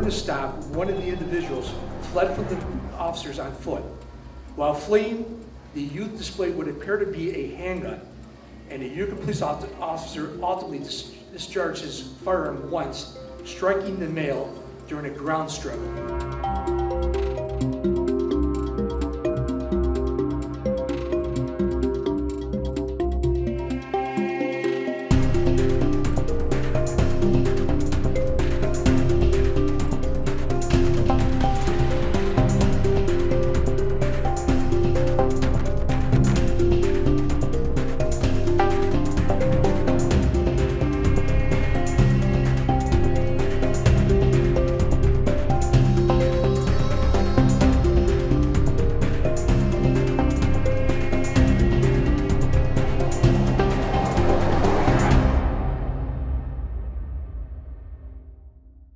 the stop, one of the individuals fled from the officers on foot. While fleeing, the youth displayed what appeared to be a handgun, and the Utica police officer ultimately discharged his firearm once, striking the male during a ground strip.